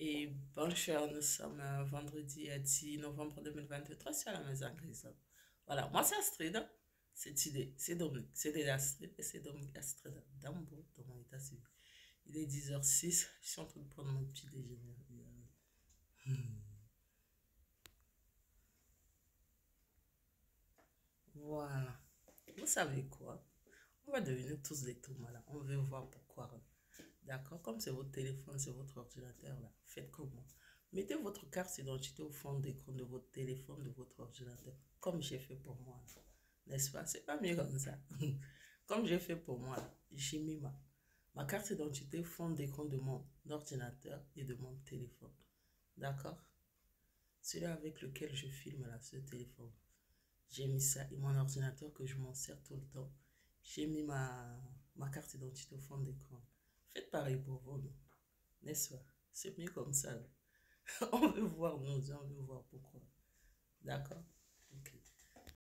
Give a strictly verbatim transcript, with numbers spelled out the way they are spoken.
Et bonne chère, nous sommes euh, vendredi euh, dix novembre deux mille vingt-trois sur la maison Grisel. Voilà, moi c'est Astrid, hein. C'est idée, c'est Dominique, c'est de Astrid et c'est Dominique Astrid Dambo dans mon état civil. Il est dix heures six, je suis en train de prendre mon petit déjeuner. Hmm. Voilà, vous savez quoi? On va devenir tous des tout malades. On veut voir pourquoi. D'accord? Comme c'est votre téléphone, c'est votre ordinateur là. Faites comme moi. Mettez votre carte d'identité au fond d'écran de votre téléphone, de votre ordinateur. Comme j'ai fait pour moi. N'est-ce pas? C'est pas mieux comme ça. Comme j'ai fait pour moi. J'ai mis ma, ma carte d'identité au fond d'écran de mon ordinateur et de mon téléphone. D'accord? Celui avec lequel je filme là, ce téléphone. J'ai mis ça et mon ordinateur que je m'en sers tout le temps. J'ai mis ma, ma carte d'identité au fond d'écran. Faites pareil pour vous, non? N'est-ce pas? C'est mieux comme ça. On veut voir nous, on veut voir pourquoi. D'accord?